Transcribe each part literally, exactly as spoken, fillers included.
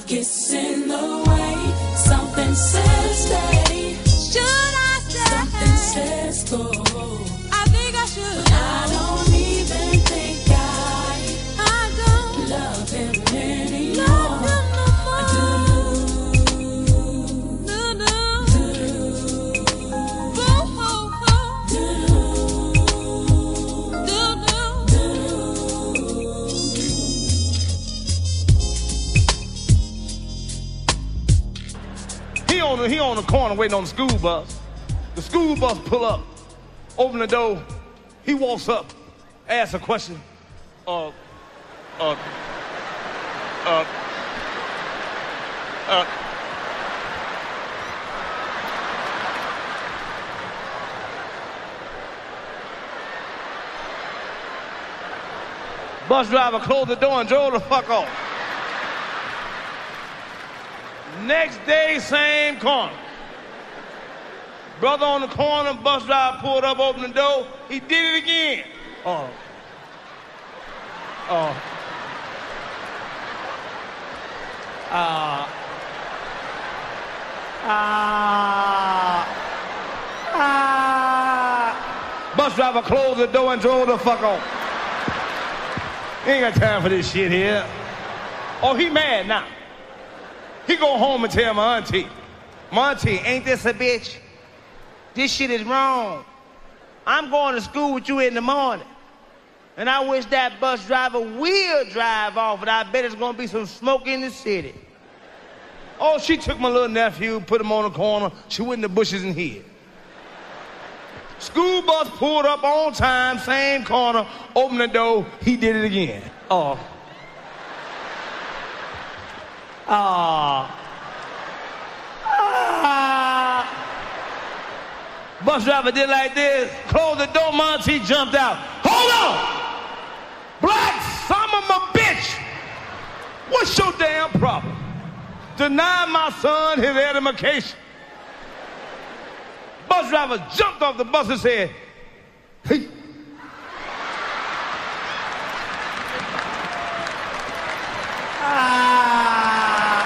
kissing away. Something says stay. Should I stay? Something says go. I think I should. But I don't even think I, I don't love him anymore. Love him no more. I do. Do, do. Do. Boo, hoo, hoo. Do. Do, do. He on the, he on the corner waiting on the school bus. The school bus pull up, open the door. He walks up, asks a question. Uh, uh, uh, uh. Bus driver closed the door and drove the fuck off. Next day, same corner. Brother on the corner, bus driver pulled up, opened the door. He did it again. Oh. Oh. Ah. Ah. Ah. Bus driver closed the door and drove the fuck off. Ain't got time for this shit here. Oh, he mad now. He go home and tell my auntie, my auntie, ain't this a bitch? This shit is wrong. I'm going to school with you in the morning. And I wish that bus driver will drive off, and I bet it's gonna be some smoke in the city. Oh, she took my little nephew, put him on the corner. She went in the bushes and hid. School bus pulled up on time, same corner, opened the door. He did it again. Oh. Ah. Ah. Bus driver did like this, closed the door, Monty jumped out. Hold on! Black son of a bitch! What's your damn problem? Deny my son his education. Bus driver jumped off the bus and said, hey. Ah.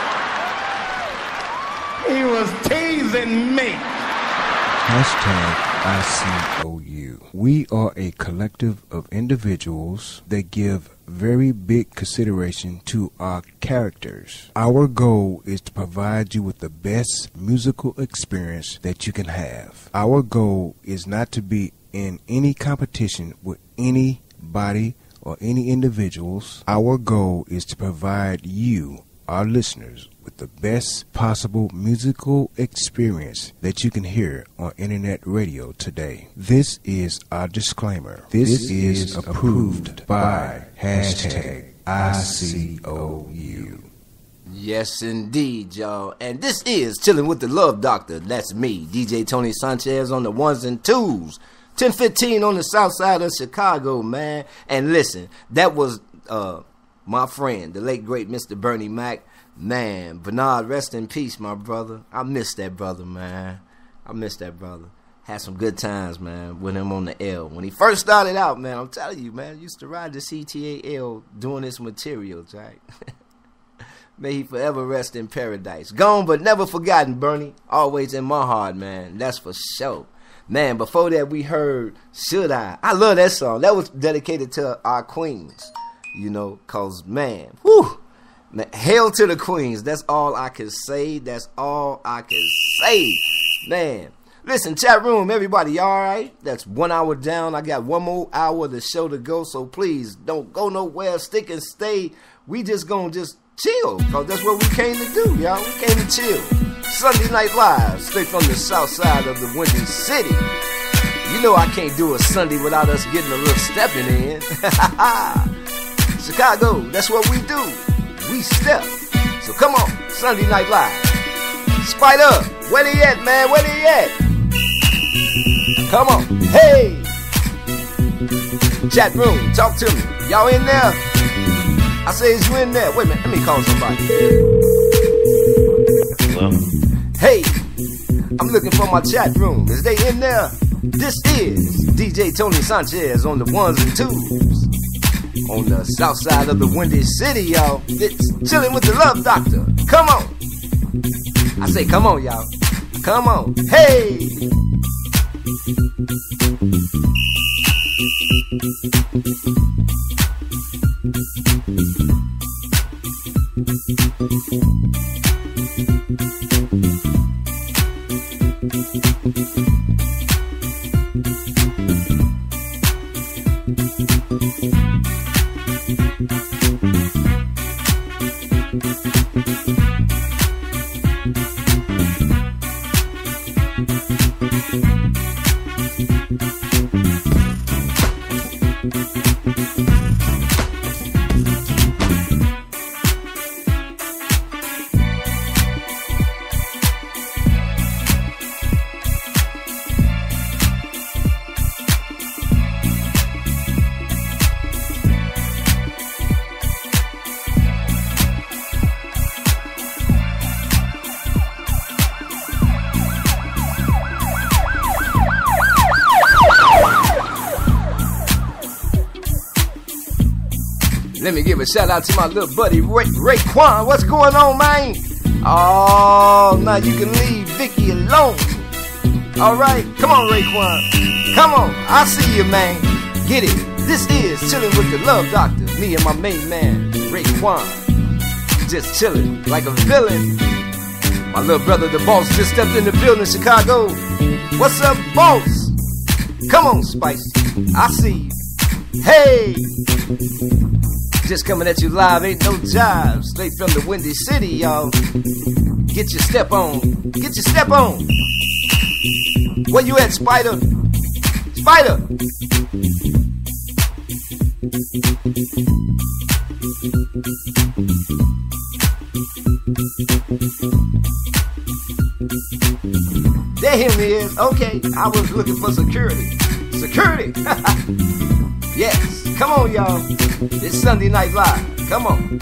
He was teasing me. Hashtag I C O U. We are a collective of individuals that give very big consideration to our characters. Our goal is to provide you with the best musical experience that you can have. Our goal is not to be in any competition with anybody or any individuals. Our goal is to provide you, our listeners, with the best possible musical experience that you can hear on internet radio today. This is our disclaimer. This, this is, is approved by hashtag I C O U. Yes, indeed, y'all. And this is Chilling with the Love Doctor. That's me, D J Tony Sanchez on the ones and twos. ten fifteen on the south side of Chicago, man. And listen, that was uh, my friend, the late, great Mister Bernie Mac. Man, Bernard, rest in peace, my brother. I miss that brother, man. I miss that brother. Had some good times, man, with him on the L. When he first started out, man, I'm telling you, man, I used to ride the C T A L doing this material, right? May he forever rest in paradise. Gone but never forgotten, Bernie. Always in my heart, man. That's for sure. Man, before that, we heard Should I? I love that song. That was dedicated to our queens, you know, because, man, whew. Man, hail to the queens. That's all I can say. That's all I can say. Man, listen, chat room, everybody, all right? That's one hour down. I got one more hour of the show to go, so please don't go nowhere. Stick and stay. We just gonna just chill, because that's what we came to do, y'all. We came to chill. Sunday Night Live, straight from the south side of the Windy City. You know I can't do a Sunday without us getting a little stepping in. Chicago, that's what we do. We step. So come on, Sunday Night Live. Spider, where they at, man? Where they at? Come on. Hey! Chat room, talk to me. Y'all in there? I say, is you in there? Wait a minute, let me call somebody. Hello? Hey! I'm looking for my chat room. Is they in there? This is D J Tony Sanchez on the ones and twos. on the south side of the Windy City, y'all. It's Chilling with the Love Doctor. Come on. I say, come on, y'all. Come on. Hey! Let me give a shout out to my little buddy Ray, Raekwon. What's going on, man? Oh, now you can leave Vicky alone. All right, come on, Raekwon. Come on, I see you, man. Get it. This is Chilling with the Love Doctor. Me and my main man, Raekwon. Just chilling like a villain. My little brother, the boss, just stepped in the building, Chicago. What's up, boss? Come on, Spice. I see you. Hey! Just coming at you live, ain't no jive. Straight from the Windy City, y'all. Get your step on. Get your step on. Where you at, Spider? Spider! There him is. Okay, I was looking for security. Security! Yes, come on, y'all. It's Sunday Night Live. Come on.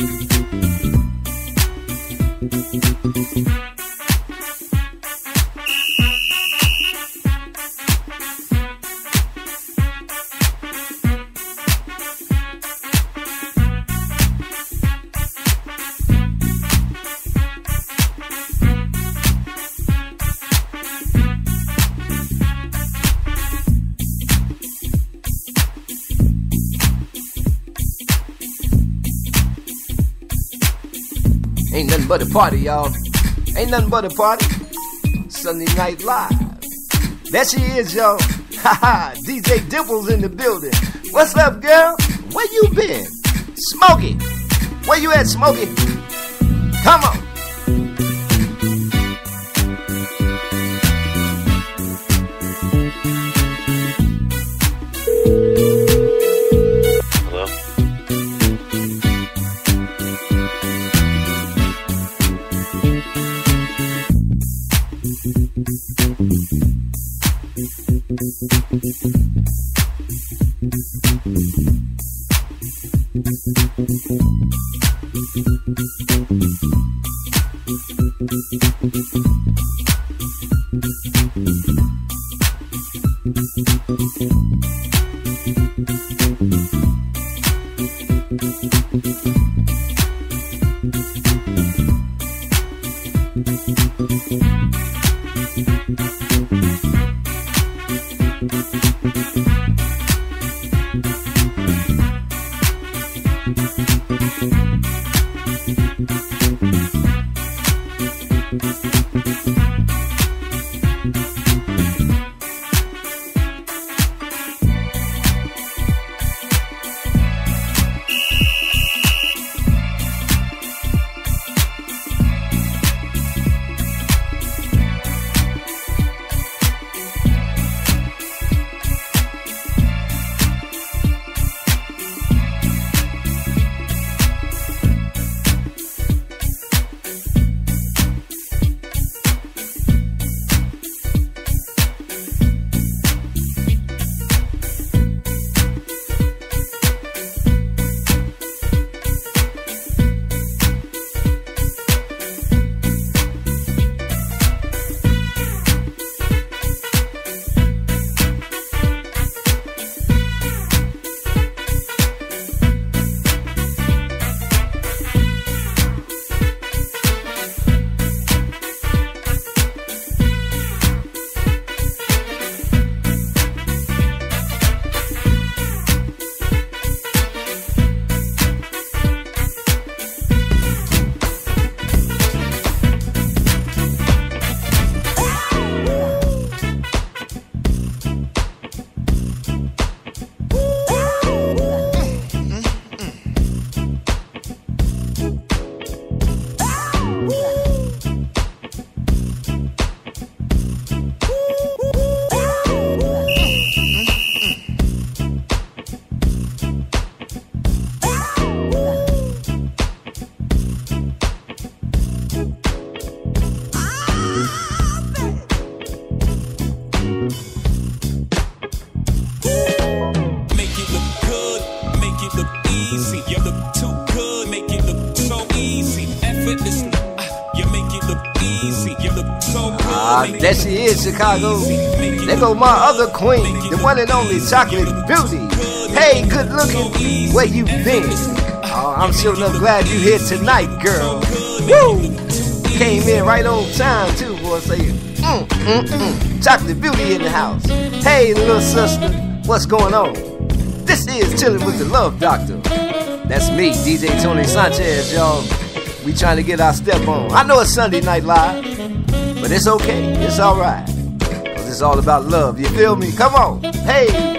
Ain't nothing but a party, y'all. Ain't nothing but a party. Sunday Night Live. There she is, y'all. Haha, D J Dimples in the building. What's up, girl? Where you been? Smokey. Where you at, Smokey? Come on. Ah, there she is, Chicago. There go my other queen, the one and only Chocolate Beauty. Hey, good looking, where you been? Oh, I'm sure enough glad you here tonight, girl. Woo! Came in right on time, too, boy. Say, mm, mm, mm. Chocolate Beauty in the house. Hey, little sister, what's going on? This is Chillin' with the Love Doctor. That's me, D J Tony Sanchez, y'all. We trying to get our step on. I know it's Sunday Night Live, but it's okay. It's all right. Cause it's all about love. You feel me? Come on. Hey.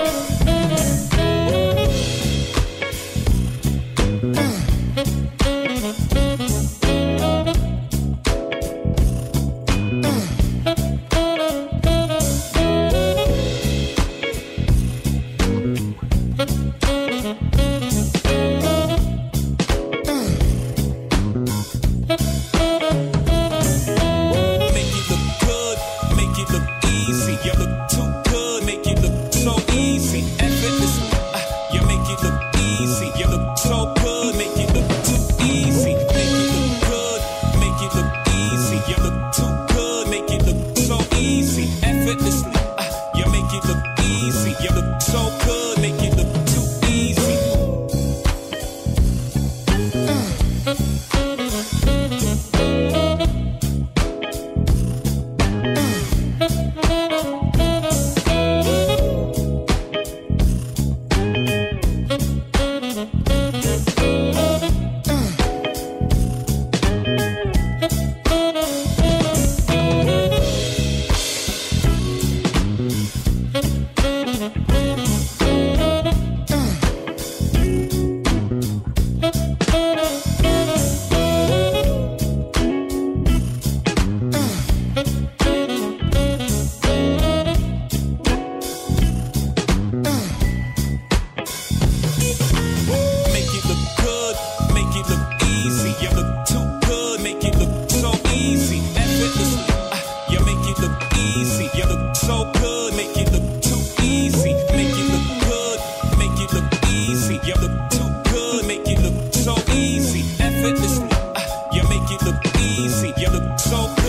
So